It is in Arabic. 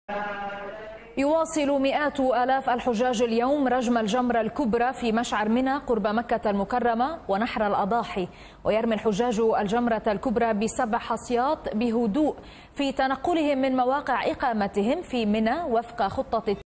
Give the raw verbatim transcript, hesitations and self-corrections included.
يواصل مئات آلاف الحجاج اليوم رجم الجمرة الكبرى في مشعر منى قرب مكة المكرمة ونحر الأضاحي، ويرمي الحجاج الجمرة الكبرى بسبع حصيات بهدوء في تنقلهم من مواقع إقامتهم في منى وفق خطة